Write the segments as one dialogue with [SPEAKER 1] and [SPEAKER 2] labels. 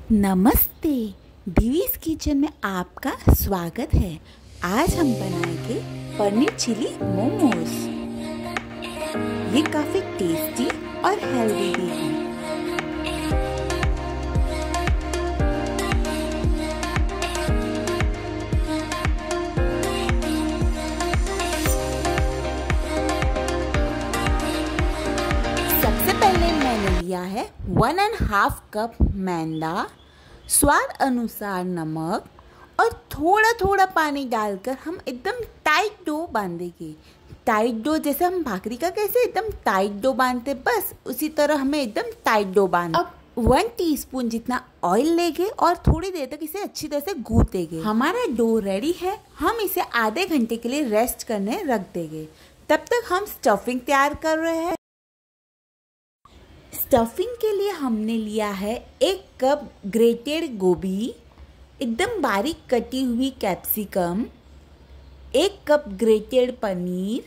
[SPEAKER 1] नमस्ते, दीवीज किचन में आपका स्वागत है। आज हम बनाएंगे पनीर चिली मोमोज। ये काफी टेस्टी और हेल्दी भी है। सबसे पहले मैंने लिया है 1.5 कप मैदा, स्वाद अनुसार नमक और थोड़ा थोड़ा पानी डालकर हम एकदम टाइट डो बांधेंगे। टाइट डो जैसे हम भाकरी का कैसे एकदम टाइट डो बांधते, बस उसी तरह हमें एकदम टाइट डो बांध। अब 1 टीस्पून जितना ऑयल लेंगे और थोड़ी देर तक इसे अच्छी तरह से गूंथेंगे। हमारा डो रेडी है, हम इसे आधे घंटे के लिए रेस्ट करने रख देंगे। तब तक हम स्टफिंग तैयार कर रहे हैं। स्टफिंग के लिए हमने लिया है 1 कप ग्रेटेड गोभी, एकदम बारीक कटी हुई capsicum, 1 cup grated paneer,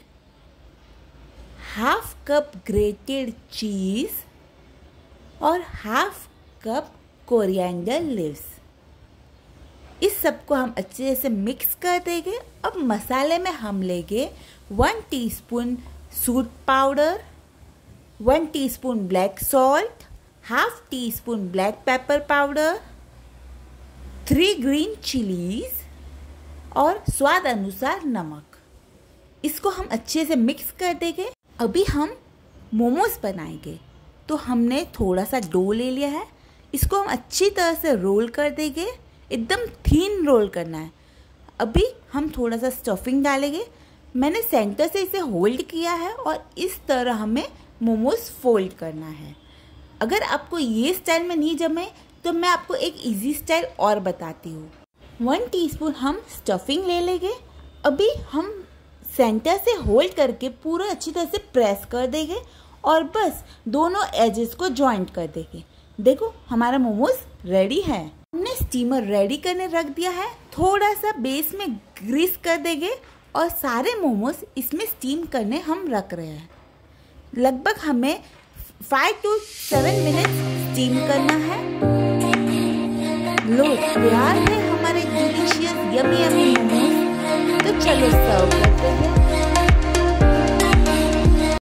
[SPEAKER 1] half cup grated cheese और हाफ कप कोरिएंडर लीव्स। इस सबको हम अच्छे से मिक्स कर देंगे। अब मसाले में हम लेंगे 1 टीस्पून सूट powder, 1 teaspoon black salt, half teaspoon black pepper powder, 3 green chillies और स्वाद अनुसार नमक। इसको हम अच्छे से मिक्स कर देंगे। अभी हम मोमोज बनाएंगे, तो हमने थोड़ा सा डो ले लिया है। इसको हम अच्छी तरह से रोल कर देंगे, एकदम थिन रोल करना है। अभी हम थोड़ा सा स्टफिंग डालेंगे। मैंने सेंटर से इसे होल्ड किया है और इस तरह हमें मोमोज फोल्ड करना है। अगर आपको ये स्टाइल में नहीं जमे तो मैं आपको एक इजी स्टाइल और बताती हूँ। 1 टीस्पून हम स्टफिंग ले लेंगे। अभी हम सेंटर से होल्ड करके पूरा अच्छी तरह से प्रेस कर देंगे और बस दोनों एजेस को जॉइंट कर देंगे। देखो हमारा मोमोज रेडी है। हमने स्टीमर रेडी करने रख दिया है। थोड़ा सा बेस में ग्रीस कर देंगे और सारे मोमोज इसमें स्टीम करने हम रख रहे हैं। लगभग हमें 5 to 7 मिनट स्टीम करना है। लो तैयार है हमारे डिलीशियस यमी यमी मोमोज। तो चलो सर्व करते हैं।